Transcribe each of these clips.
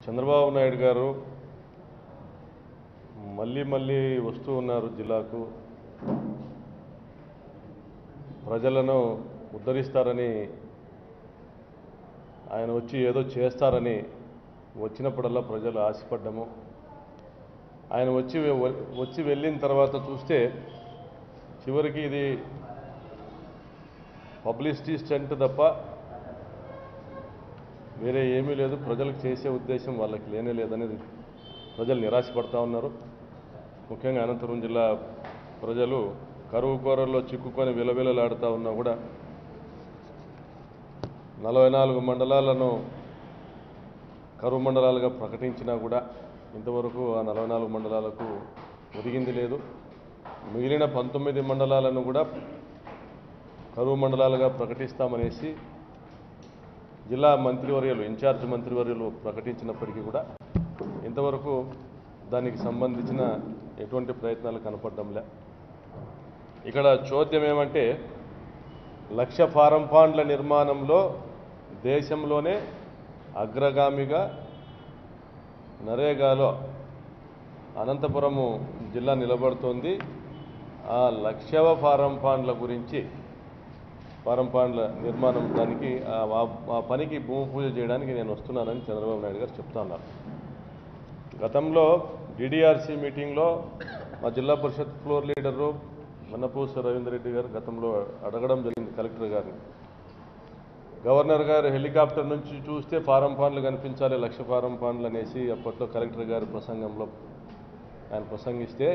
చంద్రబాబు నాయుడు గారు మళ్ళీ వస్తూ ఉన్నారు జిల్లాకు. ప్రజలను ఉద్ధరిస్తారని ఆయన వచ్చి ఏదో చేస్తారని వచ్చినప్పుడల్లా ప్రజలు ఆశపడ్డము. ఆయన వచ్చి వెళ్ళిన తర్వాత చూస్తే చివరికి ఇది పబ్లిసిటీ స్టంట్ తప్ప వేరే ఏమీ లేదు. ప్రజలకు చేసే ఉద్దేశం వాళ్ళకి లేనే లేదనేది ప్రజలు నిరాశపడతా ఉన్నారు. ముఖ్యంగా అనంతపురం జిల్లా ప్రజలు కరువు కోరల్లో చిక్కుకొని విలవిలలాడుతూ ఉన్నా కూడా 44 మండలాలను కరువు మండలాలుగా ప్రకటించినా కూడా ఇంతవరకు ఆ 44 మండలాలకు ఒదిగింది లేదు. మిగిలిన 19 మండలాలను కూడా కరువు మండలాలుగా ప్రకటిస్తామనేసి జిల్లా మంత్రివర్యులు ఇన్ఛార్జ్ మంత్రివర్యులు ప్రకటించినప్పటికీ కూడా ఇంతవరకు దానికి సంబంధించిన ఎటువంటి ప్రయత్నాలు కనపడడంలే. ఇక్కడ చోద్యం ఏమంటే 1,00,000 ఫారం పాండ్ల నిర్మాణంలో దేశంలోనే అగ్రగామిగా నరేగాలో అనంతపురము జిల్లా నిలబడుతోంది. ఆ 1,00,000వ ఫారం పాండ్ల గురించి ఫారం పాండ్ల నిర్మాణం దానికి ఆ పనికి భూమి పూజ చేయడానికి నేను వస్తున్నానని చంద్రబాబు నాయుడు గారు చెప్తా ఉన్నారు. గతంలో డిడిఆర్సీ మీటింగ్లో మా జిల్లా పరిషత్ ఫ్లోర్ లీడరు మన్నపూస రవీందర్ రెడ్డి గారు గతంలో అడగడం జరిగింది కలెక్టర్ గారిని. గవర్నర్ గారు హెలికాప్టర్ నుంచి చూస్తే ఫారం పాండ్లు కనిపించాలి 1,00,000 ఫారం పాండ్లు అనేసి అప్పట్లో కలెక్టర్ గారి ప్రసంగంలో ఆయన ప్రసంగిస్తే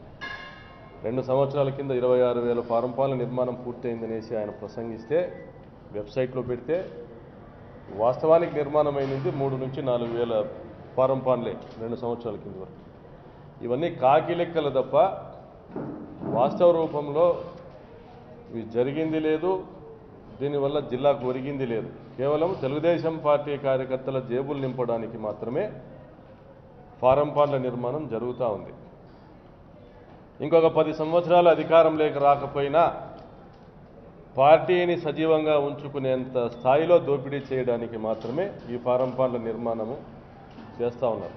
2 సంవత్సరాల కింద 26,000 ఫారం పాండ్ల నిర్మాణం పూర్తయిందనేసి ఆయన ప్రసంగిస్తే వెబ్సైట్లో పెడితే వాస్తవానికి నిర్మాణం అయినది 3 నుంచి 4,000 ఫారం పాండ్లే 2 సంవత్సరాల కింద వరకు. ఇవన్నీ కాకి లెక్కలు తప్ప వాస్తవ రూపంలో ఇవి జరిగింది లేదు. దీనివల్ల జిల్లాకు ఒరిగింది లేదు. కేవలం తెలుగుదేశం పార్టీ కార్యకర్తల జేబులు నింపడానికి మాత్రమే ఫారం పాండ్ల నిర్మాణం జరుగుతూ ఉంది. ఇంకొక 10 సంవత్సరాలు అధికారం లేక రాకపోయినా పార్టీని సజీవంగా ఉంచుకునేంత స్థాయిలో దోపిడీ చేయడానికి మాత్రమే ఈ ఫారం పాండ్ల నిర్మాణము చేస్తూ ఉన్నారు.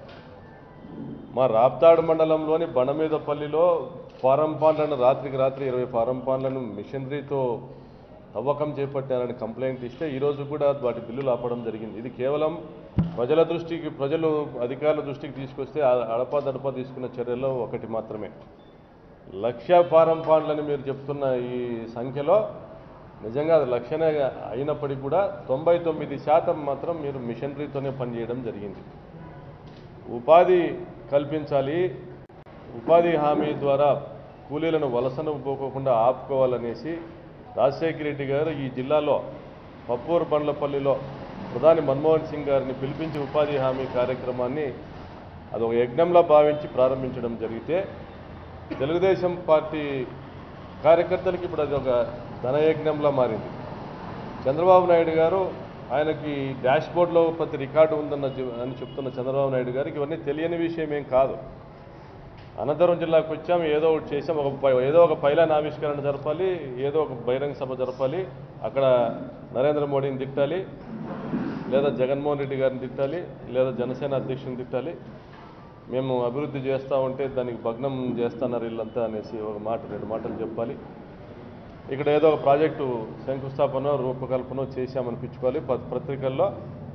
మా రాప్తాడు మండలంలోని బండమీదపల్లిలో ఫారం పాండ్లను రాత్రికి రాత్రి 20 ఫారం పాండ్లను మిషనరీతో తవ్వకం చేపట్టారని కంప్లైంట్ ఇస్తే ఈరోజు కూడా వాటి బిల్లులు ఆపడం జరిగింది. ఇది కేవలం ప్రజలు అధికారుల దృష్టికి తీసుకొస్తే అడపాదడపా తీసుకున్న చర్యల్లో ఒకటి మాత్రమే. 1,00,000 ఫారం పాండ్లని మీరు చెప్తున్న ఈ సంఖ్యలో నిజంగా అది 1,00,000 అయినప్పటికీ కూడా 99% మాత్రం మీరు మిషనరీతోనే పనిచేయడం జరిగింది. ఉపాధి కల్పించాలి, ఉపాధి హామీ ద్వారా కూలీలను వలసను పోకోకుండా ఆపుకోవాలనేసి రాజశేఖర రెడ్డి గారు ఈ జిల్లాలో పప్పూరు బండ్లపల్లిలో ప్రధాని మన్మోహన్ సింగ్ గారిని పిలిపించి ఉపాధి హామీ కార్యక్రమాన్ని అదొక యజ్ఞంలా భావించి ప్రారంభించడం జరిగితే తెలుగుదేశం పార్టీ కార్యకర్తలకి ఇప్పుడు అది ఒక ధనయజ్ఞంలా మారింది. చంద్రబాబు నాయుడు గారు ఆయనకి డాష్ బోర్డులో ప్రతి రికార్డు అని చెప్తున్న చంద్రబాబు నాయుడు గారికి ఇవన్నీ తెలియని విషయం ఏం కాదు. అనంతపురం జిల్లాకు వచ్చాం, ఏదో ఒకటి చేసాం, ఏదో ఒక పైలాన్ ఆవిష్కరణ జరపాలి, ఏదో ఒక బహిరంగ సభ జరపాలి, అక్కడ నరేంద్ర మోడీని తిట్టాలి, లేదా జగన్మోహన్ రెడ్డి గారిని తిట్టాలి, లేదా జనసేన అధ్యక్షుని తిట్టాలి. మేము అభివృద్ధి చేస్తూ ఉంటే దానికి భగ్నం చేస్తున్నారు వీళ్ళంతా అనేసి ఒక మాట 2 మాటలు చెప్పాలి. ఇక్కడ ఏదో ఒక ప్రాజెక్టు శంకుస్థాపన రూపకల్పన చేశామనిపించుకోవాలి. పత్రికల్లో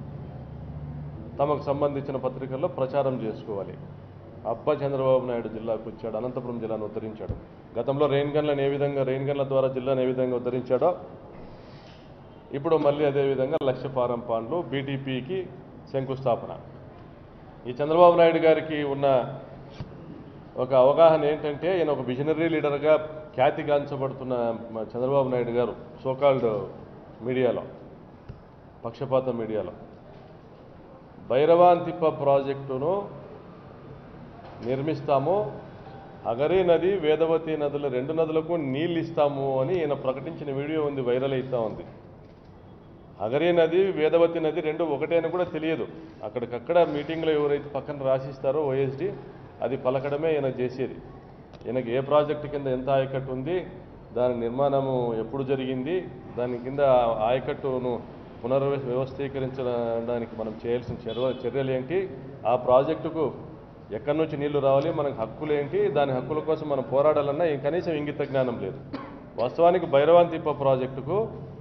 తమకు సంబంధించిన పత్రికల్లో ప్రచారం చేసుకోవాలి. చంద్రబాబు నాయుడు జిల్లాకు వచ్చాడు, అనంతపురం జిల్లాను ఉద్ధరించాడు. గతంలో రెయిన్ గన్ల ద్వారా జిల్లాను ఏ విధంగా ఉద్ధరించాడో ఇప్పుడు మళ్ళీ అదేవిధంగా 1,00,000 ఫారం పాండ్లు బీటీపీకి శంకుస్థాపన. ఈ చంద్రబాబు నాయుడు గారికి ఉన్న ఒక అవగాహన ఏంటంటే ఈయన ఒక విజనరీ లీడర్గా ఖ్యాతిగాంచబడుతున్న చంద్రబాబు నాయుడు గారు సోకాల్డ్ మీడియాలో, పక్షపాత మీడియాలో భైరవాంతిప్ప ప్రాజెక్టును నిర్మిస్తాము, అగరీ నది వేదవతి నదుల 2 నదులకు నీళ్ళు ఇస్తాము అని ఈయన ప్రకటించిన వీడియో ఉంది, వైరల్ అవుతా ఉంది. అగరీ నది వేదవతి నది 2 ఒకటే అని కూడా తెలియదు. అక్కడికక్కడ మీటింగ్లో ఎవరైతే పక్కన రాసిస్తారో ఓఎస్డీ అది పలకడమే ఈయన చేసేది. ఈయనకి ఏ ప్రాజెక్టు కింద ఎంత ఆయకట్టు ఉంది, దాని నిర్మాణము ఎప్పుడు జరిగింది, దాని కింద ఆయకట్టును పునర్వ్యవస్థీకరించడానికి మనం చేయాల్సిన చర్యలు ఏంటి, ఆ ప్రాజెక్టుకు ఎక్కడి నుంచి నీళ్లు రావాలి, మనకు హక్కులు ఏంటి, దాని హక్కుల కోసం మనం పోరాడాలన్నా కనీసం ఇంగిత జ్ఞానం లేదు. వాస్తవానికి భైరవాంతిప్ప ప్రాజెక్టుకు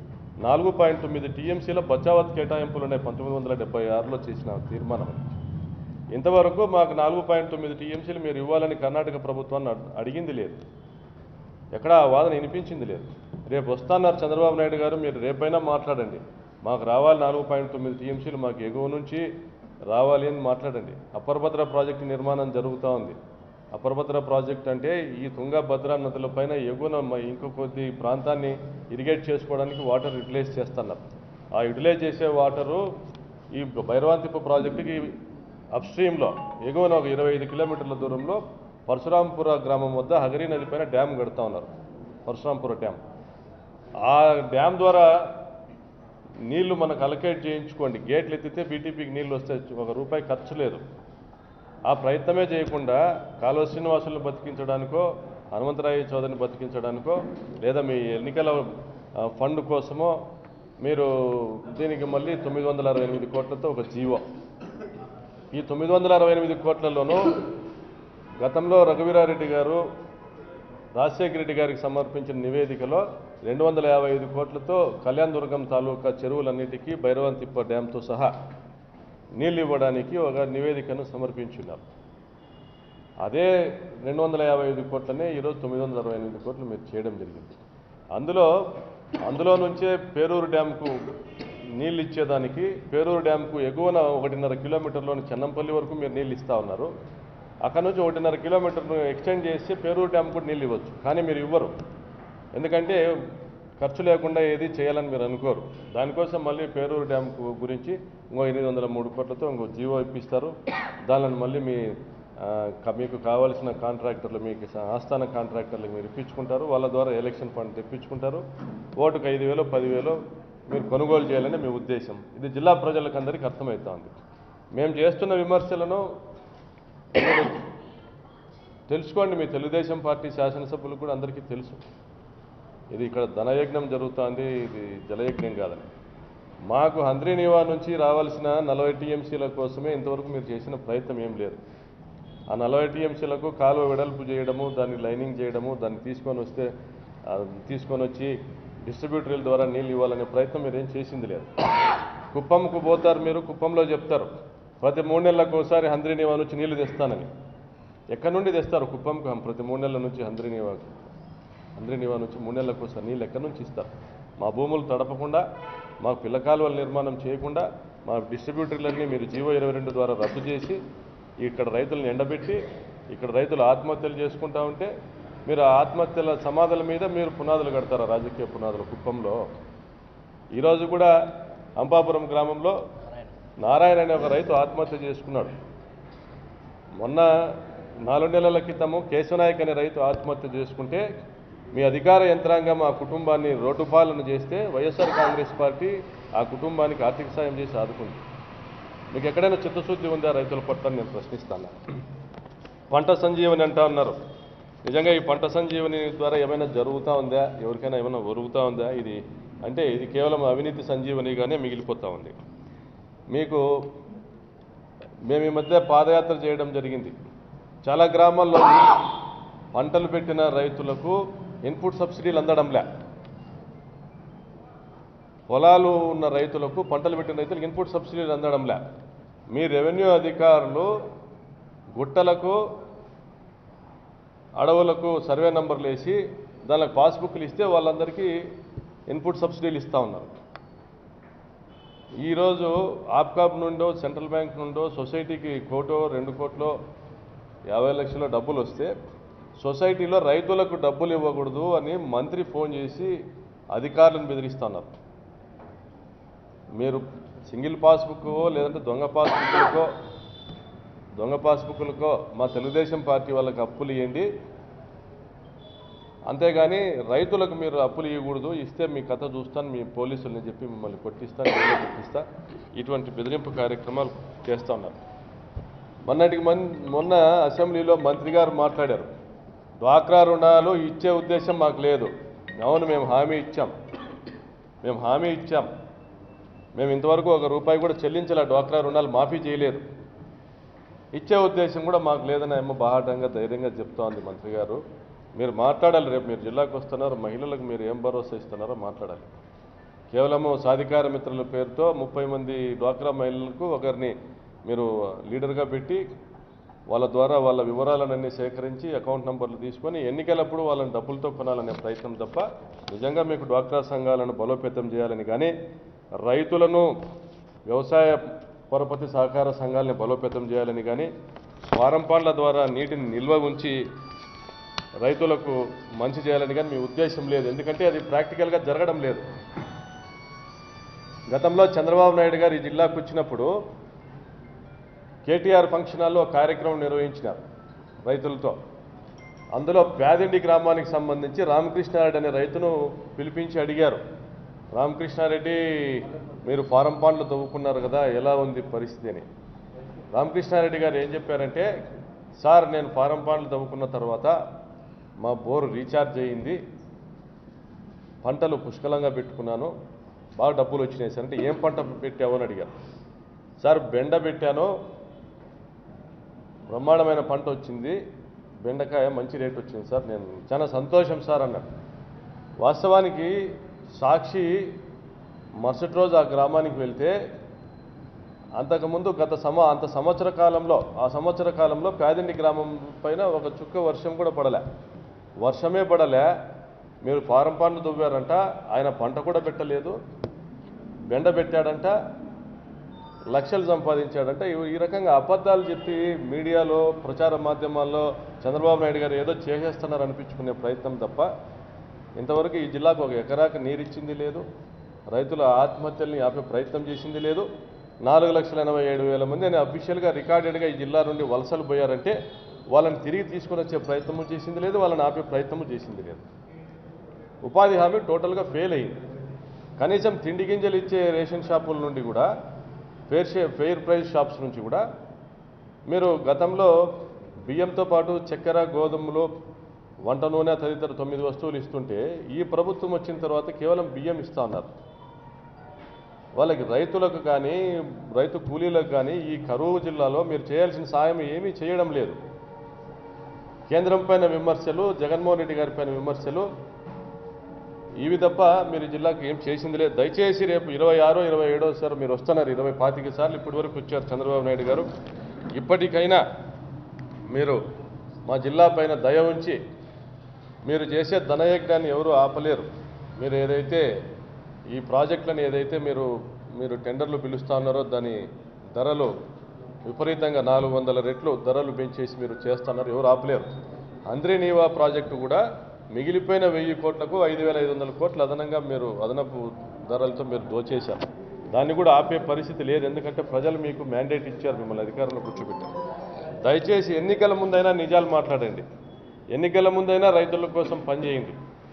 4.9 టీఎంసీల బచావత్ కేటాయింపులు ఉన్నాయి 1976లో చేసిన తీర్మానం. ఇంతవరకు మాకు 4.9 టీఎంసీలు మీరు ఇవ్వాలని కర్ణాటక ప్రభుత్వాన్ని అడిగింది లేదు, ఎక్కడ ఆ వాదన వినిపించింది లేదు. రేపు వస్తున్నారు చంద్రబాబు నాయుడు గారు, మీరు రేపైనా మాట్లాడండి, మాకు రావాలి 4.9 టీఎంసీలు మాకు ఎగువ నుంచి రావాలి అని మాట్లాడండి. అప్పర్ భద్ర ప్రాజెక్టు నిర్మాణం జరుగుతూ ఉంది. అప్పర్ భద్ర ప్రాజెక్ట్ అంటే ఈ తుంగభద్ర నదుల పైన ఎగువన ఇంకో కొద్ది ప్రాంతాన్ని ఇరిగేట్ చేసుకోవడానికి వాటర్ యూటిలైజ్ చేస్తున్నారు. ఆ యూటిలైజ్ చేసే వాటరు ఈ భైరవాంతిప్ప ప్రాజెక్టుకి అప్స్ట్రీమ్లో ఎగువన ఒక 25 కిలోమీటర్ల దూరంలో పరశురాంపుర గ్రామం వద్ద హగరీ నది పైన డ్యామ్ కడతా ఉన్నారు, పరశురాంపుర డ్యామ్. ఆ డ్యామ్ ద్వారా నీళ్లు మనకు అలకేట్ చేయించుకోండి, గేట్లు ఎత్తితే బీటీపీకి నీళ్ళు వస్తాయి, ₹1 ఖర్చు లేదు. ఆ ప్రయత్నమే చేయకుండా కాలువ శ్రీనివాసులను బతికించడానికో, హనుమంతరాయ చౌదరిని బతికించడానికో, లేదా మీ ఎన్నికల ఫండ్ కోసమో మీరు దీనికి మళ్ళీ 968 కోట్లతో ఒక జీవో. ఈ 968 కోట్లలోనూ గతంలో రఘువీరారెడ్డి గారు రాజశేఖర రెడ్డి గారికి సమర్పించిన నివేదికలో 255 కోట్లతో కళ్యాణదుర్గం తాలూకా చెరువులన్నిటికీ భైరవాంతిప్ప డ్యాంతో సహా నీళ్ళు ఇవ్వడానికి ఒక నివేదికను సమర్పించున్నారు. అదే 255 కోట్లనే ఈరోజు 968 కోట్లు మీరు చేయడం జరిగింది. అందులో నుంచే పేరూరు డ్యాంకు నీళ్ళు ఇచ్చేదానికి, పేరూరు డ్యాంకు ఎగువన 1.5 కిలోమీటర్లోని చెన్నంపల్లి వరకు మీరు నీళ్ళు ఇస్తూ ఉన్నారు. అక్కడ నుంచి 1.5 కిలోమీటర్ను ఎక్స్టెండ్ చేసి పేరూరు డ్యామ్ కూడా నీళ్ళు ఇవ్వచ్చు, కానీ మీరు ఇవ్వరు. ఎందుకంటే ఖర్చు లేకుండా ఏది చేయాలని మీరు అనుకోరు. దానికోసం మళ్ళీ పేరూరు డ్యామ్ గురించి ఇంకో 803 కోట్లతో ఇంకో జీవో ఇప్పిస్తారు. దానిని మళ్ళీ మీకు కావాల్సిన కాంట్రాక్టర్లు, మీకు ఆస్థాన కాంట్రాక్టర్లు మీరు ఇప్పించుకుంటారు, వాళ్ళ ద్వారా ఎలక్షన్ ఫండ్ తెప్పించుకుంటారు. ఓటుకు 5,000 10,000 మీరు కొనుగోలు చేయాలని మీ ఉద్దేశం. ఇది జిల్లా ప్రజలకు అందరికీ అర్థమవుతోంది. మేము చేస్తున్న విమర్శలను తెలుసుకోండి, మీ తెలుగుదేశం పార్టీ శాసనసభ్యులకు కూడా అందరికీ తెలుసు. ఇది ఇక్కడ ధనయజ్ఞం జరుగుతోంది, ఇది జలయజ్ఞం కాదని. మాకు హంద్రీనీవా నుంచి రావాల్సిన 40 టీఎంసీల కోసమే ఇంతవరకు మీరు చేసిన ప్రయత్నం ఏం లేదు. ఆ 40 టీఎంసీలకు కాలువ వెడల్పు చేయడము, దాన్ని లైనింగ్ చేయడము, దాన్ని తీసుకొని వచ్చి డిస్ట్రిబ్యూటర్ల ద్వారా నీళ్ళు ఇవ్వాలనే ప్రయత్నం మీరు ఏం చేసింది లేదు. కుప్పంకు పోతారు మీరు, కుప్పంలో చెప్తారు ప్రతి 3 నెలలకు ఒకసారి హంద్రీనీవా నుంచి నీళ్లు తెస్తానని. ఎక్కడి నుండి తెస్తారు కుప్పంకు? ప్రతి 3 నెలల నుంచి హంద్రీనీవా నుంచి 3 నెలలకు ఒకసారి నీళ్ళు ఎక్కడి నుంచి ఇస్తారు? మా భూములు తడపకుండా, మాకు పిల్లకాలువల నిర్మాణం చేయకుండా, మా డిస్ట్రిబ్యూటర్లన్నీ మీరు జీవో 22 ద్వారా రద్దు చేసి ఇక్కడ రైతులను ఎండబెట్టి ఇక్కడ రైతులు ఆత్మహత్యలు చేసుకుంటా ఉంటే మీరు ఆ ఆత్మహత్యల సమాధుల మీద మీరు పునాదులు కడతారా? రాజకీయ పునాదులు. కుప్పంలో ఈరోజు కూడా అంపాపురం గ్రామంలో నారాయణ అనే ఒక రైతు ఆత్మహత్య చేసుకున్నాడు. మొన్న 4 నెలల క్రితము కేశవనాయక్ అనే రైతు ఆత్మహత్య చేసుకుంటే మీ అధికార యంత్రాంగం ఆ కుటుంబాన్ని రోడ్డు పాలన చేస్తే వైఎస్ఆర్ కాంగ్రెస్ పార్టీ ఆ కుటుంబానికి ఆర్థిక సాయం చేసి ఆదుకుంది. మీకు ఎక్కడైనా చిత్తశుద్ధి ఉందా రైతుల పట్ల? నేను ప్రశ్నిస్తాను. పంట సంజీవని అంటా ఉన్నారు. నిజంగా ఈ పంట సంజీవని ద్వారా ఏమైనా జరుగుతూ ఉందా? ఎవరికైనా ఏమైనా ఒరుగుతూ ఉందా? ఇది కేవలం అవినీతి సంజీవనిగానే మిగిలిపోతూ ఉంది. మేము ఈ మధ్య పాదయాత్ర చేయడం జరిగింది. చాలా గ్రామాల్లో పంటలు పెట్టిన రైతులకు ఇన్పుట్ సబ్సిడీలు అందడంలే. పొలాలు ఉన్న రైతులకు, పంటలు పెట్టిన రైతులకు ఇన్పుట్ సబ్సిడీలు అందడంలే. మీ రెవెన్యూ అధికారులు గుట్టలకు, అడవులకు సర్వే నంబర్లు వేసి దానికి పాస్బుక్లు ఇస్తే వాళ్ళందరికీ ఇన్పుట్ సబ్సిడీలు ఇస్తూ ఉన్నారు. ఈరోజు ఆప్కాబ్ నుండో, సెంట్రల్ బ్యాంక్ నుండో సొసైటీకి 1 కోటో 2 కోట్లో 50 లక్షల డబ్బులు వస్తే సొసైటీలో రైతులకు డబ్బులు ఇవ్వకూడదు అని మంత్రి ఫోన్ చేసి అధికారులను బెదిరిస్తున్నారు. మీరు సింగిల్ పాస్బుక్ లేదంటే దొంగ పాస్బుక్లకో మా తెలుగుదేశం పార్టీ వాళ్ళకి అప్పులు ఇవ్వండి, అంతేగాని రైతులకు మీరు అప్పులు ఇవ్వకూడదు, ఇస్తే మీ కథ చూస్తాను, మీ పోలీసుల్ని చెప్పి మిమ్మల్ని కొట్టిస్తా, ఇటువంటి బెదిరింపు కార్యక్రమాలు చేస్తూ ఉన్నారు. మొన్న అసెంబ్లీలో మంత్రి గారు మాట్లాడారు, డ్వాక్రా రుణాలు ఇచ్చే ఉద్దేశం మాకు లేదు. అవును, మేము హామీ ఇచ్చాం. మేము ఇంతవరకు ₹1 కూడా చెల్లించలే, డ్వాక్రా రుణాలు మాఫీ చేయలేదు. ఇచ్చే ఉద్దేశం కూడా మాకు లేదని ఏమో బాహాటంగా ధైర్యంగా చెప్తా ఉంది మంత్రి గారు. మీరు మాట్లాడాలి, రేపు మీరు జిల్లాకు వస్తున్నారు, మహిళలకు మీరు ఏం భరోసా ఇస్తున్నారో మాట్లాడాలి. కేవలము సాధికార మిత్రుల పేరుతో 30 మంది డ్వాక్రా మహిళలకు ఒకరిని మీరు లీడర్గా పెట్టి వాళ్ళ ద్వారా వాళ్ళ వివరాలన్నీ సేకరించి అకౌంట్ నంబర్లు తీసుకొని ఎన్నికలప్పుడు వాళ్ళని డబ్బులతో కొనాలనే ప్రయత్నం తప్ప నిజంగా మీకు డ్వాక్రా సంఘాలను బలోపేతం చేయాలని కానీ రైతులను వ్యవసాయ పరపతి సహకార సంఘాలని బలోపేతం చేయాలని కానీ ఫారం పండ్ల ద్వారా నీటిని నిల్వ ఉంచి రైతులకు మంచి చేయాలని కానీ మీ ఉద్దేశం లేదు. ఎందుకంటే అది ప్రాక్టికల్గా జరగడం లేదు. గతంలో చంద్రబాబు నాయుడు గారు ఈ జిల్లాకు వచ్చినప్పుడు కేటీఆర్ ఫంక్షన్ హాల్లో కార్యక్రమం నిర్వహించినారు రైతులతో. అందులో ప్యాదిండి గ్రామానికి సంబంధించి రామకృష్ణారెడ్డి అనే రైతును పిలిపించి అడిగారు, రామకృష్ణారెడ్డి మీరు ఫారం పాండ్లు తవ్వుకున్నారు కదా, ఎలా ఉంది పరిస్థితి అని. రామకృష్ణారెడ్డి గారు ఏం చెప్పారంటే, సార్ నేను ఫారం పాండ్లు తవ్వుకున్న తర్వాత మా బోరు రీఛార్జ్ అయ్యింది, పంటలు పుష్కలంగా పెట్టుకున్నాను, బాగా డబ్బులు వచ్చినాయి సార్. అంటే ఏం పంట పెట్టావు అని అడిగారు. సార్ బెండ పెట్టాను, బ్రహ్మాండమైన పంట వచ్చింది, బెండకాయ మంచి రేట్ వచ్చింది సార్, నేను చాలా సంతోషం సార్ అన్నాడు. వాస్తవానికి సాక్షి మరుసటి రోజు ఆ గ్రామానికి వెళ్తే అంతకుముందు అంత సంవత్సర కాలంలో ప్యాదిండి గ్రామం పైన ఒక చుక్క వర్షం కూడా పడలే, వర్షమే పడలే. మీరు ఫారం పండ్లు దువ్వారంట, ఆయన పంట కూడా పెట్టలేదు, బెండ పెట్టాడంట, లక్షలు సంపాదించాడంట. ఈ రకంగా అబద్ధాలు చెప్పి మీడియాలో ప్రచార మాధ్యమాల్లో చంద్రబాబు నాయుడు గారు ఏదో చేసేస్తున్నారు అనిపించుకునే ప్రయత్నం తప్ప ఇంతవరకు ఈ జిల్లాకు 1 ఎకరాకు నీరిచ్చింది లేదు, రైతుల ఆత్మహత్యల్ని ఆపే ప్రయత్నం చేసింది లేదు. 4,87,000 మంది అని అఫీషియల్గా రికార్డెడ్గా ఈ జిల్లా నుండి వలసలు పోయారంటే వాళ్ళని తిరిగి తీసుకొని వచ్చే ప్రయత్నము చేసింది లేదు, వాళ్ళని ఆపే ప్రయత్నము చేసింది లేదు. ఉపాధి హామీ టోటల్గా ఫెయిల్ అయింది. కనీసం తిండి గింజలు ఇచ్చే రేషన్ షాపుల నుండి కూడా ఫెయిర్ ప్రైస్ షాప్స్ నుంచి కూడా మీరు గతంలో బియ్యంతో పాటు చక్కెర, గోధుమలు, వంట నూనె తదితర 9 వస్తువులు ఇస్తుంటే ఈ ప్రభుత్వం వచ్చిన తర్వాత కేవలం బియ్యం ఇస్తా ఉన్నారు. వాళ్ళకి రైతులకు కానీ రైతు కూలీలకు కానీ ఈ కరువు జిల్లాలో మీరు చేయాల్సిన సాయం ఏమీ చేయడం లేదు. కేంద్రం పైన విమర్శలు, జగన్మోహన్ రెడ్డి గారి పైన విమర్శలు, ఇవి తప్ప మీరు జిల్లాకు ఏం చేసింది లేదు. దయచేసి రేపు 26, 27 సార్ మీరు వస్తున్నారు, 20-25 సార్లు ఇప్పటి వరకు వచ్చారు చంద్రబాబు నాయుడు గారు. ఇప్పటికైనా మీరు మా జిల్లా పైన దయ ఉంచి మీరు చేసే ధనయజ్ఞాన్ని ఎవరు ఆపలేరు. మీరు ఏదైతే ఈ ప్రాజెక్టులను ఏదైతే మీరు టెండర్లు పిలుస్తా ఉన్నారో దాని ధరలు విపరీతంగా 400 రెట్లు ధరలు పెంచేసి మీరు చేస్తున్నారు, ఎవరు ఆపలేరు. అంద్రినీవా ప్రాజెక్టు కూడా మిగిలిపోయిన 1000 కోట్లకు 5,500 కోట్లు అదనంగా మీరు అదనపు ధరలతో మీరు దోచేశారు. దాన్ని కూడా ఆపే పరిస్థితి లేదు. ఎందుకంటే ప్రజలు మీకు మ్యాండేట్ ఇచ్చారు, మిమ్మల్ని అధికారంలో కూర్చోబెట్టారు. దయచేసి ఎన్నికల ముందైనా నిజాలు మాట్లాడండి, ఎన్నికల ముందైనా రైతుల కోసం పనిచేయండి.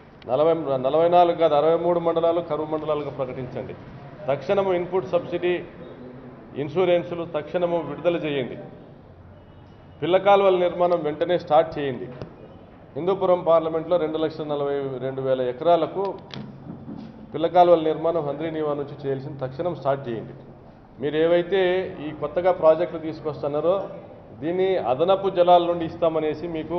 44 కాదు 63 మండలాలు కరువు మండలాలుగా ప్రకటించండి. తక్షణము ఇన్పుట్ సబ్సిడీ ఇన్సూరెన్సులు తక్షణము విడుదల చేయండి. పిల్ల కాలువల నిర్మాణం వెంటనే స్టార్ట్ చేయండి. హిందూపురం పార్లమెంట్లో 2,42,000 ఎకరాలకు పిల్ల కాలువల నిర్మాణం హంద్రీనీవా నుంచి చేయాల్సిన తక్షణం స్టార్ట్ చేయండి. మీరు ఏవైతే ఈ కొత్తగా ప్రాజెక్టులు తీసుకొస్తున్నారో దీన్ని అదనపు జలాల నుండి ఇస్తామనేసి మీకు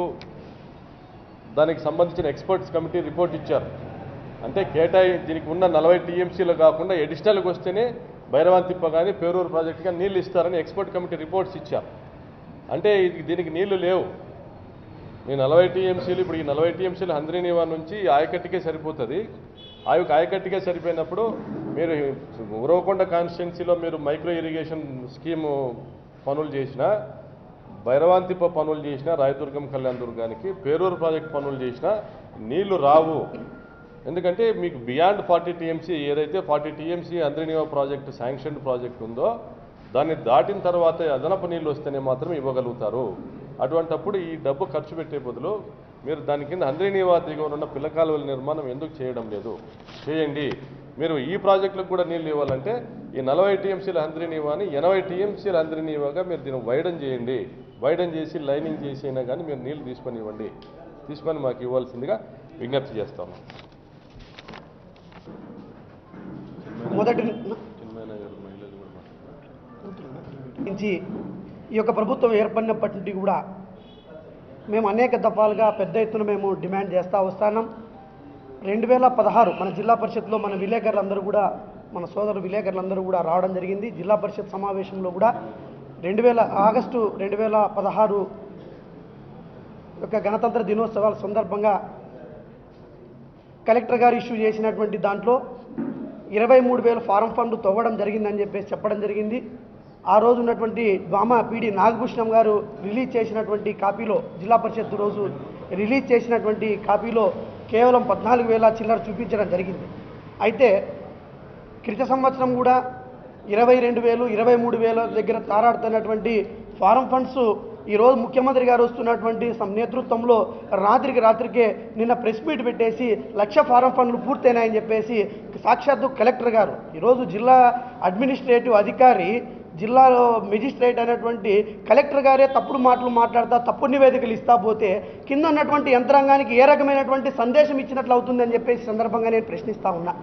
దానికి సంబంధించిన ఎక్స్పర్ట్స్ కమిటీ రిపోర్ట్ ఇచ్చారు. అంటే దీనికి ఉన్న 40 టీఎంసీలు కాకుండా అడిషనల్గా వస్తేనే భైరవాంతిప్ప కానీ పేరూరు ప్రాజెక్టు కానీ నీళ్ళు ఇస్తారని ఎక్స్పర్ట్ కమిటీ రిపోర్ట్స్ ఇచ్చారు. అంటే దీనికి నీళ్లు లేవు. మీ 40 టీఎంసీలు ఇప్పుడు ఈ 40 టీఎంసీలు హంద్రీనీవా నుంచి ఆయకట్టుకే సరిపోతుంది. ఆయకట్టుకే సరిపోయినప్పుడు మీరు ఉరవకొండ కాన్స్టిట్యున్సీలో మీరు మైక్రో ఇరిగేషన్ స్కీము పనులు చేసినా, భైరవాంతిప్ప పనులు చేసినా, రాయదుర్గం కళ్యాణ దుర్గానికి పేరూరు ప్రాజెక్ట్ పనులు చేసినా నీళ్లు రావు. ఎందుకంటే మీకు బియాండ్ 40 టీఎంసీ ఏదైతే 40 TMC Handrineeva project sanctioned project ఉందో దాన్ని దాటిన తర్వాత అదనపు నీళ్ళు వస్తేనే మాత్రం ఇవ్వగలుగుతారు. అటువంటప్పుడు ఈ డబ్బు ఖర్చు పెట్టే బదులు మీరు దాని కింద హంద్రీనీవా దిగువన ఉన్న పిల్ల కాలువల నిర్మాణం ఎందుకు చేయడం లేదు? చేయండి. మీరు ఈ ప్రాజెక్టులకు కూడా నీళ్ళు ఇవ్వాలంటే ఈ 40 టీఎంసీల హంద్రీనీవాని 80 టీఎంసీల హంద్రీనీవాగా మీరు దీన్ని వైడన్ చేయండి. వైడన్ చేసి లైనింగ్ చేసి అయినా కానీ మీరు నీళ్ళు తీసుకొని ఇవ్వండి. తీసుకొని మాకు ఇవ్వాల్సిందిగా విజ్ఞప్తి చేస్తాము. సంబంధించి ఈ యొక్క ప్రభుత్వం ఏర్పడినప్పటి నుండి కూడా మేము అనేక దఫాలుగా పెద్ద ఎత్తున మేము డిమాండ్ చేస్తూ వస్తున్నాం. 2016 మన జిల్లా పరిషత్లో మన విలేకరులందరూ కూడా మన సోదరు విలేకరులందరూ కూడా రావడం జరిగింది. జిల్లా పరిషత్ సమావేశంలో కూడా ఆగస్టు 2016 యొక్క గణతంత్ర దినోత్సవాల సందర్భంగా కలెక్టర్ గారు ఇష్యూ చేసినటువంటి దాంట్లో 23,000 ఫారం ఫండ్లు తవ్వడం జరిగిందని చెప్పేసి చెప్పడం జరిగింది. ఆ రోజు ఉన్నటువంటి డ్వామా పీడి నాగభూషణం గారు రిలీజ్ చేసినటువంటి కాపీలో, జిల్లా పరిషత్ రోజు రిలీజ్ చేసినటువంటి కాపీలో కేవలం 14,000 చిల్లర చూపించడం జరిగింది. అయితే క్రిత సంవత్సరం కూడా 22,000 23,000 దగ్గర తారాడుతున్నటువంటి ఫారం ఫండ్స్ ఈరోజు ముఖ్యమంత్రి గారు వస్తున్నటువంటి నేతృత్వంలో రాత్రికే నిన్న ప్రెస్ మీట్ పెట్టేసి 1,00,000 ఫారం ఫండ్లు పూర్తయినాయని చెప్పేసి సాక్షాత్తు కలెక్టర్ గారు, ఈరోజు జిల్లా అడ్మినిస్ట్రేటివ్ అధికారి, జిల్లాలో మెజిస్ట్రేట్ అయినటువంటి కలెక్టర్ గారే తప్పుడు మాటలు మాట్లాడుతూ తప్పుడు నివేదికలు ఇస్తా పోతే కింద ఉన్నటువంటి యంత్రాంగానికి ఏ రకమైనటువంటి సందేశం ఇచ్చినట్లు అవుతుందని చెప్పేసి సందర్భంగా నేను ప్రశ్నిస్తా ఉన్నా.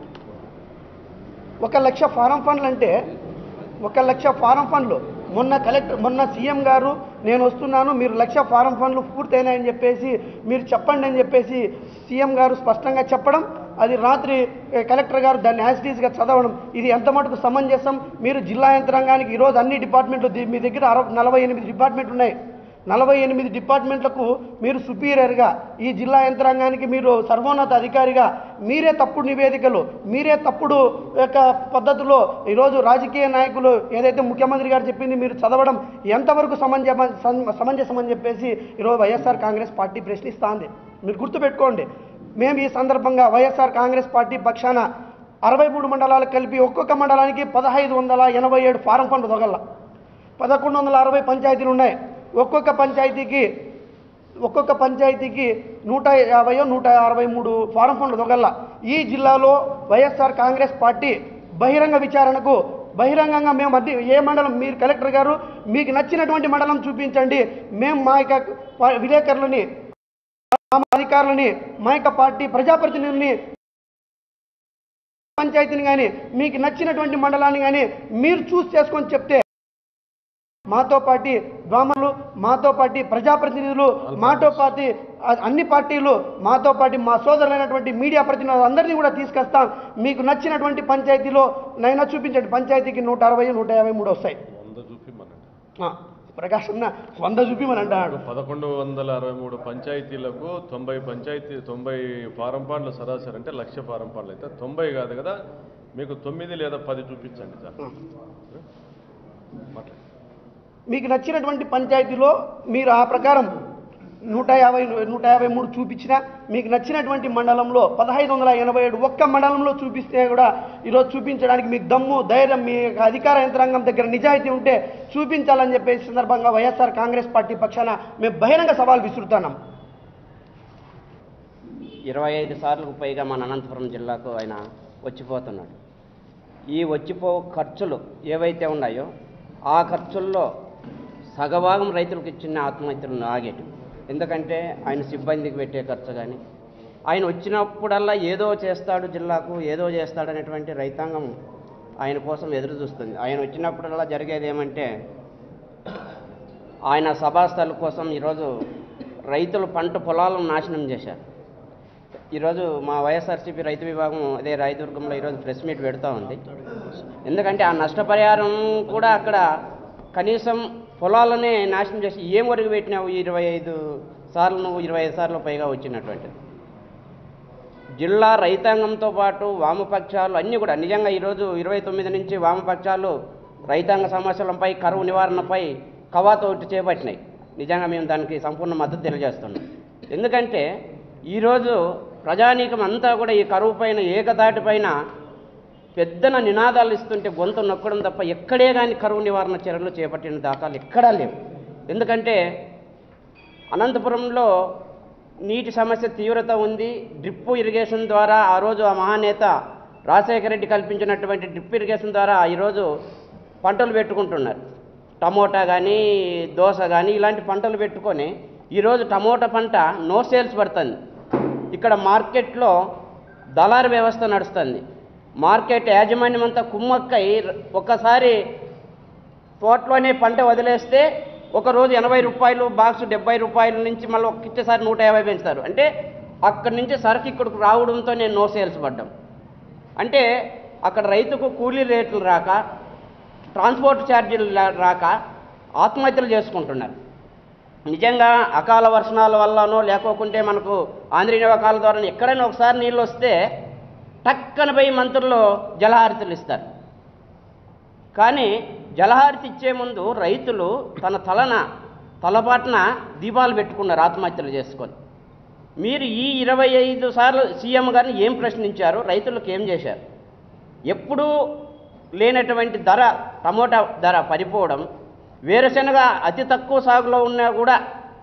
1,00,000 ఫారం ఫండ్లు అంటే 1,00,000 ఫారం ఫండ్లు మొన్న సీఎం గారు నేను వస్తున్నాను, మీరు 1,00,000 ఫారం ఫండ్లు పూర్తయినాయని చెప్పేసి మీరు చెప్పండి అని చెప్పేసి సీఎం గారు స్పష్టంగా చెప్పడం, అది రాత్రి కలెక్టర్ గారు దాన్ని యాజిటీస్గా చదవడం, ఇది ఎంత మటుకు సమంజసం? మీరు జిల్లా యంత్రాంగానికి ఈరోజు అన్ని డిపార్ట్మెంట్లు, మీ దగ్గర 48 డిపార్ట్మెంట్లు ఉన్నాయి, 48 డిపార్ట్మెంట్లకు మీరు సుపీరియర్గా, ఈ జిల్లా యంత్రాంగానికి మీరు సర్వోన్నత అధికారిగా మీరే తప్పుడు నివేదికలు, మీరే తప్పుడు యొక్క పద్ధతిలో ఈరోజు రాజకీయ నాయకులు ఏదైతే ముఖ్యమంత్రి గారు చెప్పింది మీరు చదవడం ఎంతవరకు సమంజసం అని చెప్పేసి ఈరోజు వైఎస్ఆర్ కాంగ్రెస్ పార్టీ ప్రశ్నిస్తోంది. మీరు గుర్తుపెట్టుకోండి, మేము ఈ సందర్భంగా వైఎస్ఆర్ కాంగ్రెస్ పార్టీ పక్షాన 63 మండలాలు కలిపి ఒక్కొక్క మండలానికి 1,587 ఫారం ఫండ్లు దొగల, 1,160 పంచాయతీలు ఉన్నాయి. ఒక్కొక్క పంచాయతీకి 150 163 ఫారం ఫండ్లు దొగల. ఈ జిల్లాలో వైఎస్ఆర్ కాంగ్రెస్ పార్టీ బహిరంగ విచారణకు బహిరంగంగా మేము ఏ మండలం, మీరు కలెక్టర్ గారు మీకు నచ్చినటువంటి మండలం చూపించండి, మేము మా యొక్క విలేకరులని, మా అధికారులని, మా యొక్క పార్టీ ప్రజాప్రతినిధుల్ని, పంచాయతీని కానీ మీకు నచ్చినటువంటి మండలాన్ని కానీ మీరు చూస్ చేసుకొని చెప్తే మాతో పాటు డ్వామాలు, మాతో పాటు ప్రజాప్రతినిధులు, మాతో పాటు అన్ని పార్టీలు, మాతో పాటు మా సోదరులైనటువంటి మీడియా ప్రతినిధులు అందరినీ కూడా తీసుకొస్తాం. మీకు నచ్చినటువంటి పంచాయతీలో నైనా చూపించండి. పంచాయతీకి 160 153 వస్తాయి. ప్రకాష్ అన్న 100 చూపిమని అంటాడు. 1,163 పంచాయతీలకు 90 ఫారం ఫండ్లు సరాసరి అంటే 1,00,000 ఫారం ఫండ్లు అయితే 90 కాదు కదా, మీకు 9 లేదా 10 చూపించండి సార్. మీకు నచ్చినటువంటి పంచాయతీలో మీరు ఆ ప్రకారం 153 చూపించినా, మీకు నచ్చినటువంటి మండలంలో 1,587 ఒక్క మండలంలో చూపిస్తే కూడా ఈరోజు చూపించడానికి మీకు దమ్ము ధైర్యం మీ అధికార యంత్రాంగం దగ్గర నిజాయితీ ఉంటే చూపించాలని చెప్పేసి సందర్భంగా వైఎస్ఆర్ కాంగ్రెస్ పార్టీ పక్షాన మేము బహిరంగ సవాల్ విసురుతున్నాం. 25 సార్లకు పైగా మన అనంతపురం జిల్లాకు ఆయన వచ్చిపోతున్నాడు. ఈ వచ్చిపో ఖర్చులు ఏవైతే ఉన్నాయో ఆ ఖర్చుల్లో సగభాగం రైతులకు ఇచ్చిన ఆత్మహత్యలను ఆగేటు. ఎందుకంటే ఆయన సిబ్బందికి పెట్టే ఖర్చు కానీ, ఆయన వచ్చినప్పుడల్లా ఏదో చేస్తాడు జిల్లాకు, ఏదో చేస్తాడనేటువంటి రైతాంగం ఆయన కోసం ఎదురు చూస్తుంది. ఆయన వచ్చినప్పుడల్లా జరిగేది ఏమంటే, ఆయన సభాస్థల కోసం ఈరోజు రైతులు పంట పొలాలను నాశనం చేశారు. ఈరోజు మా వైఎస్ఆర్సీపీ రైతు విభాగం అదే రాయదుర్గంలో ఈరోజు ప్రెస్ మీట్ పెడుతూ ఉంది. ఎందుకంటే ఆ నష్టపరిహారం కూడా అక్కడ కనీసం పొలాలనే నాశనం చేసి ఏం వరకు పెట్టినావు, 25 సార్లు నువ్వు 25 సార్లు పైగా వచ్చినటువంటిది. జిల్లా రైతాంగంతో పాటు వామపక్షాలు అన్నీ కూడా నిజంగా ఈరోజు 29 నుంచి వామపక్షాలు రైతాంగ సమస్యలపై, కరువు నివారణపై కవాతు చేపట్టినాయి. నిజంగా మేము దానికి సంపూర్ణ మద్దతు తెలియజేస్తున్నాం. ఎందుకంటే ఈరోజు ప్రజానీకం అంతా కూడా ఈ కరువు పైన, ఏకతాటి పైన పెద్దన నినాదాలు ఇస్తుంటే గొంతు నొక్కడం తప్ప ఎక్కడే కానీ కరువు నివారణ చర్యలు చేపట్టిన దాఖలు ఎక్కడా లేవు. ఎందుకంటే అనంతపురంలో నీటి సమస్య తీవ్రత ఉంది. డ్రిప్ ఇరిగేషన్ ద్వారా ఆ రోజు ఆ మహానేత రాజశేఖర రెడ్డి కల్పించినటువంటి డ్రిప్ ఇరిగేషన్ ద్వారా ఈరోజు పంటలు పెట్టుకుంటున్నారు. టమోటా కానీ, దోస కానీ ఇలాంటి పంటలు పెట్టుకొని ఈరోజు టమోటా పంట నో సేల్స్ పడుతుంది. ఇక్కడ మార్కెట్లో దళారు వ్యవస్థ నడుస్తుంది. మార్కెట్ యాజమాన్యం అంతా కుమ్మక్కై ఒక్కసారి తోటలోనే పంట వదిలేస్తే ఒకరోజు 80 రూపాయలు, బాక్స్ 70 రూపాయల నుంచి మళ్ళీ ఒక్కసారి 150 పెంచుతారు. అంటే అక్కడి నుంచి సరుకు ఇక్కడికి రావడంతో నేను నో సేల్స్ పడ్డాం. అంటే అక్కడ రైతుకు కూలీ రేట్లు రాక, ట్రాన్స్పోర్ట్ ఛార్జీలు రాక ఆత్మహత్యలు చేసుకుంటున్నారు. నిజంగా అకాల వర్షాల వల్లనో లేకోకుంటే మనకు ఆంధ్రీయకాల ద్వారా ఎక్కడైనా ఒకసారి నీళ్ళు వస్తే టక్కన పోయి మంత్రులు జలహారతులు ఇస్తారు. కానీ జలహారతి ఇచ్చే ముందు రైతులు తలపాటున దీపాలు పెట్టుకున్నారు ఆత్మహత్యలు చేసుకొని. మీరు ఈ 25 సార్లు సీఎం గారిని ఏం ప్రశ్నించారు? రైతులకు ఏం చేశారు? ఎప్పుడూ లేనటువంటి ధర, టమోటా ధర పడిపోవడం, వేరుశనగ అతి తక్కువ సాగులో ఉన్నా కూడా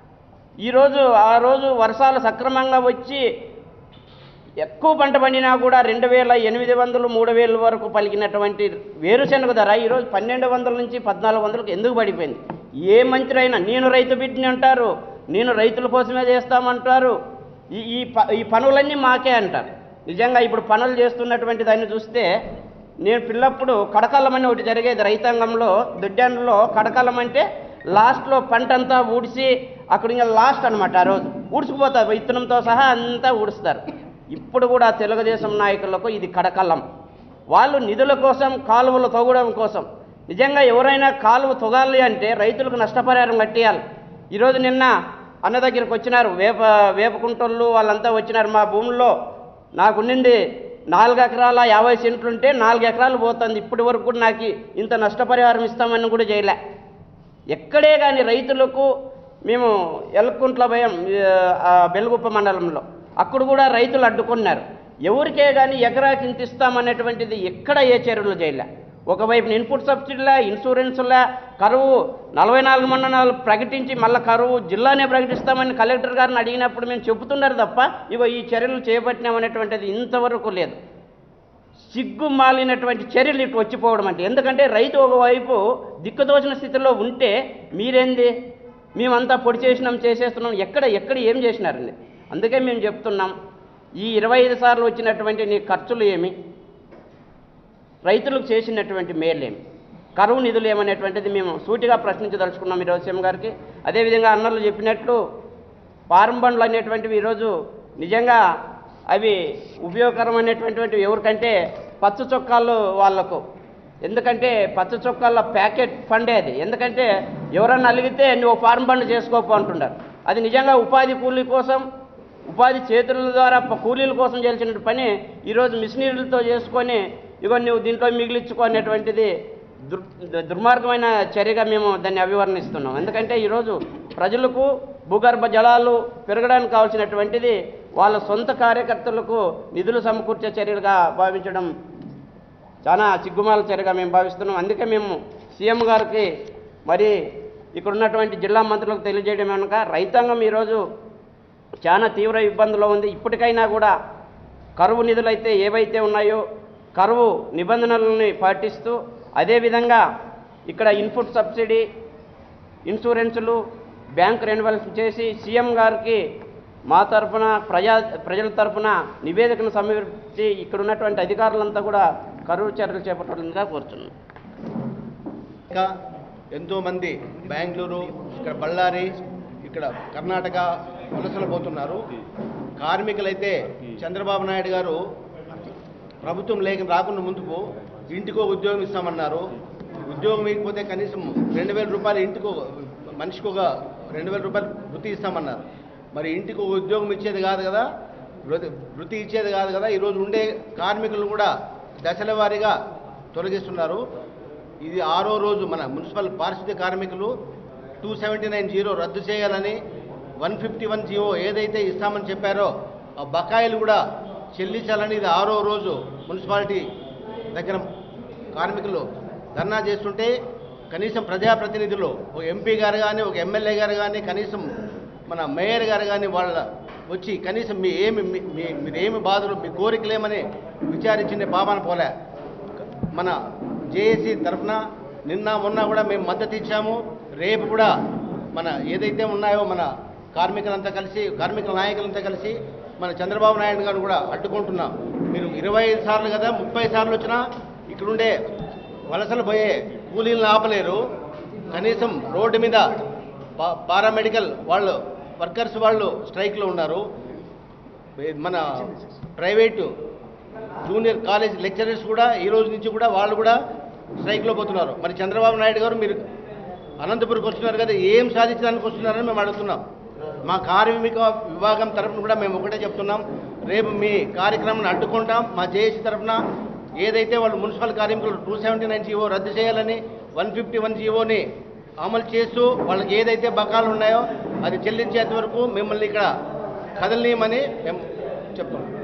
ఆ రోజు వర్షాలు సక్రమంగా వచ్చి ఎక్కువ పంట పండినా కూడా 2,800, 3,000 వరకు పలికినటువంటి వేరుశనగ ధర ఈరోజు 1,200 నుంచి 1,400కు ఎందుకు పడిపోయింది? ఏ మంత్రి అయినా నేను రైతు బిడ్డని అంటారు, నేను రైతుల కోసమే చేస్తామంటారు, ఈ పనులన్నీ మాకే అంటారు. నిజంగా ఇప్పుడు పనులు చేస్తున్నటువంటి దాన్ని చూస్తే నేను పిల్లప్పుడు కడకల్లం అని ఒకటి జరిగేది రైతాంగంలో. దుడ్డాండ్లో కడకల్లం అంటే లాస్ట్లో పంట అంతా ఊడిసి అక్కడ ఇంకా లాస్ట్ అనమాట. ఆ రోజు ఊడ్చుకుపోతారు, విత్తనంతో సహా అంతా ఊడుస్తారు. ఇప్పుడు కూడా తెలుగుదేశం నాయకులకు ఇది కడకల్లం. వాళ్ళు నిధుల కోసం, కాలువలు తవ్వడం కోసం. నిజంగా ఎవరైనా కాలువ తొగాలి అంటే రైతులకు నష్టపరిహారం కట్టేయాలి. ఈరోజు నిన్న అన్న దగ్గరికి వచ్చినారు, వేపకుంటోళ్ళు వాళ్ళంతా వచ్చినారు. మా భూముల్లో నాకుండింది 4 ఎకరాల 50 సెంట్లుంటే 4 ఎకరాలు పోతుంది. ఇప్పటి వరకు కూడా నాకు ఇంత నష్టపరిహారం ఇస్తామని కూడా చేయలే. ఎక్కడే కానీ రైతులకు మేము ఎల్కుంట్ల భయం బెలుగుప్ప మండలంలో అక్కడ కూడా రైతులు అడ్డుకున్నారు. ఎవరికే కానీ ఎకరాకి ఇంత ఇస్తామనేటువంటిది ఎక్కడ ఏ చర్యలు చేయలే. ఒకవైపు ఇన్పుట్ సబ్సిడీలా, ఇన్సూరెన్స్లా, కరువు 44 మండలాలు ప్రకటించి మళ్ళీ కరువు జిల్లానే ప్రకటిస్తామని కలెక్టర్ గారిని అడిగినప్పుడు మేము చెబుతున్నారు తప్ప ఈ చర్యలు చేపట్టినామనేటువంటిది ఇంతవరకు లేదు. సిగ్గు మాలినటువంటి చర్యలు ఇటు వచ్చిపోవడం అంటే. ఎందుకంటే రైతు ఒకవైపు దిక్కుదోచిన స్థితిలో ఉంటే మీరేంది మేమంతా పొడి చేసేస్తున్నాం, ఎక్కడ ఏం చేసినారండి? అందుకే మేము చెప్తున్నాం, ఈ 25 సార్లు వచ్చినటువంటి నీ ఖర్చులు ఏమి, రైతులకు చేసినటువంటి మేలేమి, కరువు నిధులు ఏమనేటువంటిది మేము సూటిగా ప్రశ్నించదలుచుకున్నాం ఈరోజు సీఎం గారికి. అదేవిధంగా అన్నలు చెప్పినట్లు ఫారం బండ్లు అనేటువంటివి ఈరోజు నిజంగా అవి ఉపయోగకరమైనటువంటి ఎవరికంటే పచ్చ చొక్కాలు వాళ్లకు. ఎందుకంటే పచ్చ చొక్కాల ప్యాకెట్ ఫండే అది. ఎందుకంటే ఎవరన్నా అలిగితే నువ్వు ఫారం బండ్ చేసుకోపో అంటున్నారు. అది నిజంగా ఉపాధి కూలీ కోసం, ఉపాధి చేతుల ద్వారా కూలీల కోసం చేయాల్సిన పని ఈరోజు మిషనరీలతో చేసుకొని నువ్వు దీంట్లో మిగిలించుకునేటువంటిది దుర్మార్గమైన చర్యగా మేము దాన్ని అభివర్ణిస్తున్నాం. ఎందుకంటే ఈరోజు ప్రజలకు భూగర్భ జలాలు పెరగడానికి కావాల్సినటువంటిది వాళ్ళ సొంత కార్యకర్తలకు నిధులు సమకూర్చే చర్యలుగా భావించడం చాలా సిగ్గుమాల చర్యగా మేము భావిస్తున్నాం. అందుకే మేము సీఎం గారికి మరి ఇక్కడ ఉన్నటువంటి జిల్లా మంత్రులకు తెలియజేయడం కనుక రైతాంగం ఈరోజు చాలా తీవ్ర ఇబ్బందుల్లో ఉంది. ఇప్పటికైనా కూడా కరువు నిధులు అయితే ఏవైతే ఉన్నాయో కరువు నిబంధనలని పాటిస్తూ, అదేవిధంగా ఇక్కడ ఇన్పుట్ సబ్సిడీ, ఇన్సూరెన్సులు, బ్యాంక్ రెన్యువల్స్ చేసి సీఎం గారికి మా తరఫున ప్రజల తరఫున నివేదికను సమర్పించి ఇక్కడ ఉన్నటువంటి అధికారులంతా కూడా కరువు చర్యలు చేపట్టాలని కోరుతున్నాం. ఇంకా ఎంతోమంది బెంగళూరు, ఇక్కడ బళ్ళారి, ఇక్కడ కర్ణాటక వలసలు పోతున్నారు. కార్మికులైతే చంద్రబాబు నాయుడు గారు ప్రభుత్వం రాకుండా ముందుకు ఇంటికో ఉద్యోగం ఇస్తామన్నారు. ఉద్యోగం ఇకపోతే కనీసం 2,000 రూపాయలు ఇంటికో మనిషికి ఒక 2,000 రూపాయలు వృత్తి ఇస్తామన్నారు. మరి ఇంటికి ఒక ఉద్యోగం ఇచ్చేది కాదు కదా, వృత్తి ఇచ్చేది కాదు కదా. ఈరోజు ఉండే కార్మికులను కూడా దశల వారీగా తొలగిస్తున్నారు. ఇది 6వ రోజు మన మున్సిపల్ పారిశుద్ధ్య కార్మికులు 279(0) రద్దు చేయాలని, 151 జీవో ఏదైతే ఇస్తామని చెప్పారో ఆ బకాయిలు కూడా చెల్లించాలని ఇది 6వ రోజు మున్సిపాలిటీ దగ్గర కార్మికులు ధర్నా చేస్తుంటే కనీసం ప్రజాప్రతినిధులు, ఒక ఎంపీ గారు కానీ, ఒక ఎమ్మెల్యే గారు కానీ, కనీసం మన మేయర్ గారు కానీ వాళ్ళ వచ్చి కనీసం మీరేమి బాధలు, మీ కోరికలేమని విచారించిన పాపాన పోలే. మన జేఏసీ తరఫున నిన్న మొన్న కూడా మేము మద్దతు ఇచ్చాము. రేపు కూడా మన ఏదైతే ఉన్నాయో మన కార్మికుల నాయకులంతా కలిసి మన చంద్రబాబు నాయుడు గారు కూడా అడ్డుకుంటున్నాం. మీరు 25 సార్లు కదా 30 సార్లు వచ్చినా ఇక్కడుండే వలసలు పోయే కూలీలను ఆపలేరు. కనీసం రోడ్డు మీద పారామెడికల్ వాళ్ళు వర్కర్స్ వాళ్ళు స్ట్రైక్లో ఉన్నారు. మన ప్రైవేటు జూనియర్ కాలేజ్ లెక్చరర్స్ కూడా ఈ రోజు నుంచి కూడా వాళ్ళు కూడా స్ట్రైక్లో పోతున్నారు. మరి చంద్రబాబు నాయుడు గారు మీరు అనంతపురంకి వస్తున్నారు కదా, ఏం సాధించడానికి వస్తున్నారని మేము అడుగుతున్నాం. మా కార్మిక విభాగం తరఫున కూడా మేము ఒకటే చెప్తున్నాం, రేపు మీ కార్యక్రమాన్ని అడ్డుకుంటాం. మా జేఏసీ తరఫున ఏదైతే వాళ్ళు మున్సిపల్ కార్మికులు 279 జీవో రద్దు చేయాలని 151 జీవోని అమలు చేస్తూ వాళ్ళకి ఏదైతే బకాలు ఉన్నాయో అది చెల్లించేంత వరకు మిమ్మల్ని ఇక్కడ కదలనీయమని మేము చెప్తున్నాం.